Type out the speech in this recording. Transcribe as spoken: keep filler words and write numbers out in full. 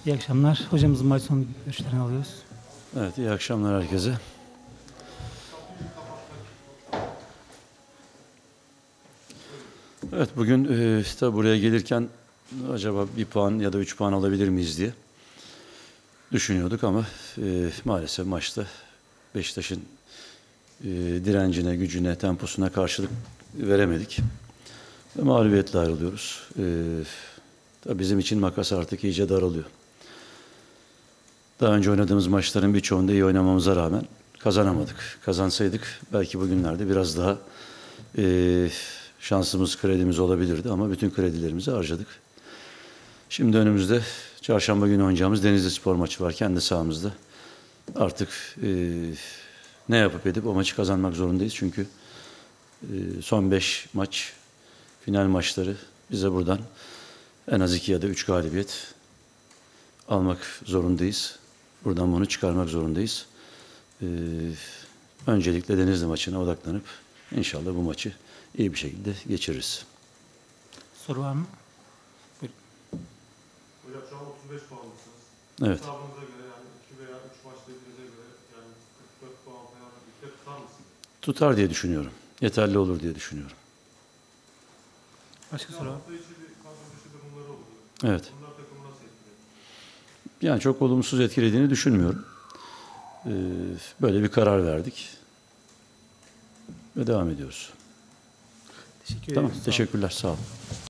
İyi akşamlar. Hocamızın maç sonu görüşlerini alıyoruz. Evet, iyi akşamlar herkese. Evet, bugün e, tabi buraya gelirken acaba bir puan ya da üç puan alabilir miyiz diye düşünüyorduk ama e, maalesef maçta Beşiktaş'ın e, direncine, gücüne, temposuna karşılık veremedik. Ve mağlubiyetle ayrılıyoruz. E, tabi bizim için makas artık iyice daralıyor. Daha önce oynadığımız maçların birçoğunda iyi oynamamıza rağmen kazanamadık. Kazansaydık belki bugünlerde biraz daha e, şansımız, kredimiz olabilirdi ama bütün kredilerimizi harcadık. Şimdi önümüzde çarşamba günü oynayacağımız Denizlispor maçı var kendi sahamızda. Artık e, ne yapıp edip o maçı kazanmak zorundayız. Çünkü e, son beş maç, final maçları bize buradan en az iki ya da üç galibiyet almak zorundayız. Buradan bunu çıkarmak zorundayız. Ee, öncelikle Denizli maçına odaklanıp inşallah bu maçı iyi bir şekilde geçiririz. Soru var mı? Buyurun. Hocam şu an otuz beş puanlısınız. Evet. Hesabınıza göre yani iki veya üç maç dediğinize göre yani kırk dört puan falan birlikte tutar mısınız? Tutar diye düşünüyorum. Yeterli olur diye düşünüyorum. Başka Ya soru var mı? hafta içi bir kadro dışı durumları oldu. Evet. Bunlar takımı nasıl etkiledi? Yani çok olumsuz etkilediğini düşünmüyorum. Ee, böyle bir karar verdik. Ve devam ediyoruz. Teşekkür Tamam. ederiz. Sağ olun. Teşekkürler. Sağ olun.